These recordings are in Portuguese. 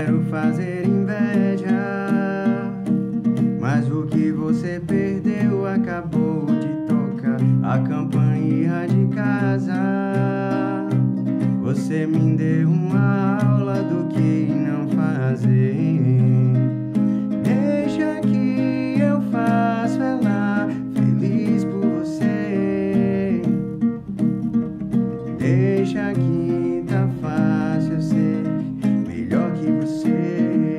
quero fazer inveja, mas o que você perdeu acabou de tocar a campainha de casa. Você me deu uma aula do que não fazer. Deixa que eu faço ela feliz por você. Deixa que tá fácil eu ser melhor que você.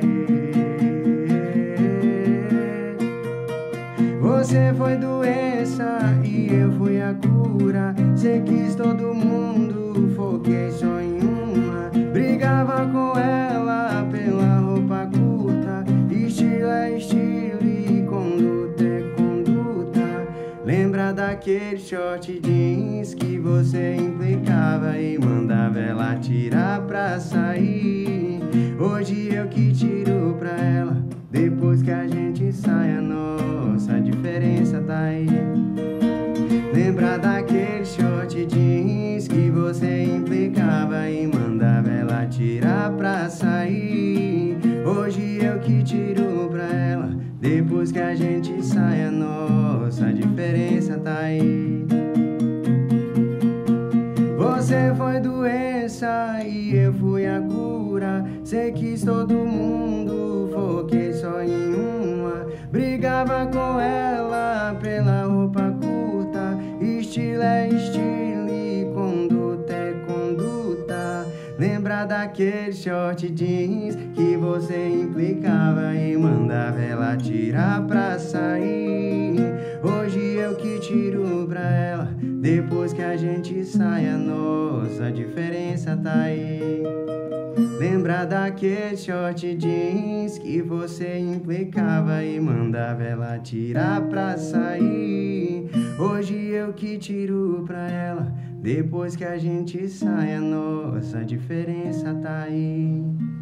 Você foi doença e eu fui a cura. Você quis todo mundo, foquei só em uma. Brigava com ela pela roupa curta. Estilo é estilo e conduta é conduta. Lembra daquele short jeans que você implicava e mandava ela tirar pra sair? Hoje eu que tiro pra ela, depois que a gente sai, a nossa diferença tá aí. Lembra daquele short jeans que você implicava e mandava ela tirar pra sair? Hoje eu que tiro pra ela, depois que a gente sai, a nossa diferença tá aí. Você foi doença e eu fui a cura. Você quis todo mundo, foquei só em uma. Brigava com ela pela roupa curta. Estilo é estilo e conduta é conduta. Lembra daquele short jeans que você implicava e mandava ela tirar pra sair? Hoje eu que tiro pra ela, depois que a gente sai, a nossa diferença tá aí. Lembra daquele short jeans que você implicava e mandava ela tirar pra sair? Hoje eu que tiro pra ela, depois que a gente sai, a nossa diferença tá aí.